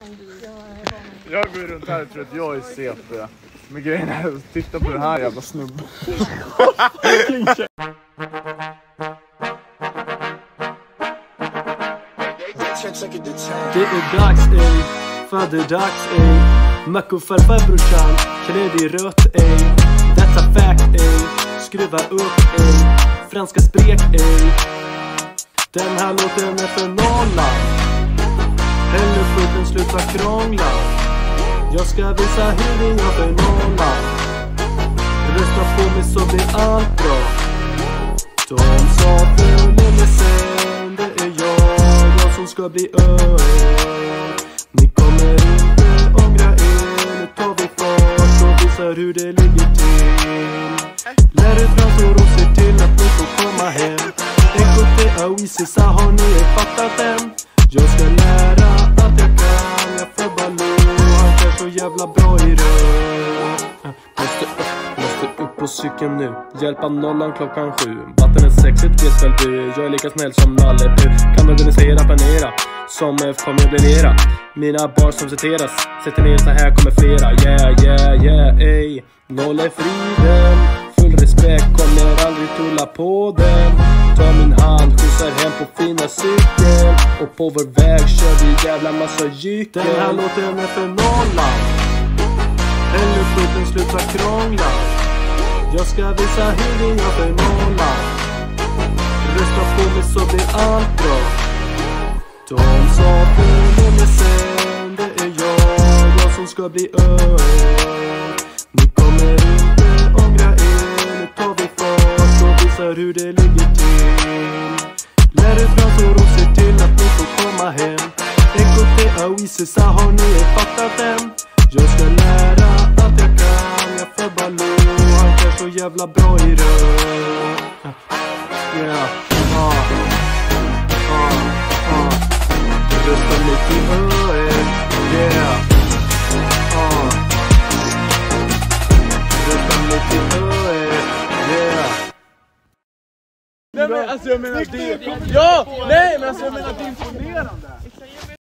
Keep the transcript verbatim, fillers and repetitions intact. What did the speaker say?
Jag går runt här och tror att jag är C P. Men grejen är att titta på den här jävla snubben. Det är dags ej, för det är dags ej. Macko farfar brorsan, klädd i rött ej. Detta fact ej, skruva upp ej. Franska sprek ej. Den här låten är för nolla. Hellre fullt än sluta krångla. Jag ska visa hur vi gör för nolla. Rösta på mig så blir allt bra. De sa för länge sen, det är jag, jag som ska bli öl. Ni kommer inte ångra er, nu tar vi fart och visar hur det ligger till. Lär ut fransor och se till att ni får komma hem. Ekote och Isisa, har ni fattat än? Jag ska lära att jag kan, jag får Baloo, han är så jävla bra i rör. Måste upp, måste upp på cykeln nu, hjälpa nollan klockan sju. Vatten är sexigt, vet väl du, jag är lika snäll som Nallebu. Kan organisera, planera, som F kommer bli lera. Mina bars som citeras, sätter ner så här kommer flera. Yeah, yeah, yeah, ey, noll är friden. Full respekt, kommer aldrig tulla på den. Ta min hand, skjutsar hem på fina cykel. Och på vår väg kör vi jävla massa gycken. Den här låten är för nolla. Hellre fullt än sluta krångla. Jag ska visa hur vi gör för nolla. Rösta på mig så blir allt bra. De sa för länge sen, det är jag, jag som ska bli öl. Ni kommer inte ångra er, nu tar vi fart och visar hur det ligger till. Lär ut fransor och se till att ni får komma hem. Ekote och Isisa, har ni fattat än? Jag ska lära att jag kan, jag får Baloo, han är så jävla bra i rör. Yeah, ah, ah, ah. Rösta mig till öl, yeah, ah. Rösta mig till öl, yeah. Nej men alltså jag menar det. Ja, nej men alltså jag menar det är imponerande.